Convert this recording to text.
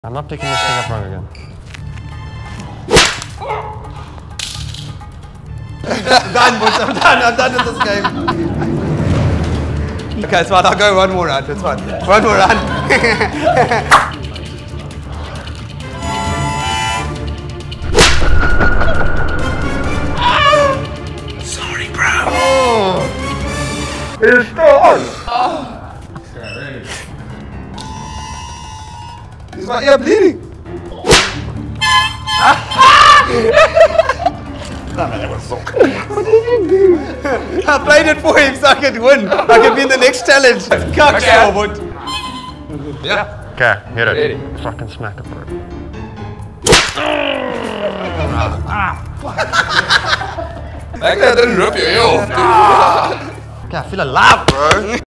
I'm not picking this thing up wrong again. I'm done, boys. I'm done with this game. Okay, it's fine. I'll go one more round. It's fine. One more round. Sorry, bro. Oh. It's still on. Oh. Is my ear bleeding? What did you do? I played it for him so I could win. I could be in the next challenge. Kak forward. Yeah. Okay, hit it. Ready. Fucking smack it, bro. That didn't rip you off. Okay, I feel alive, bro.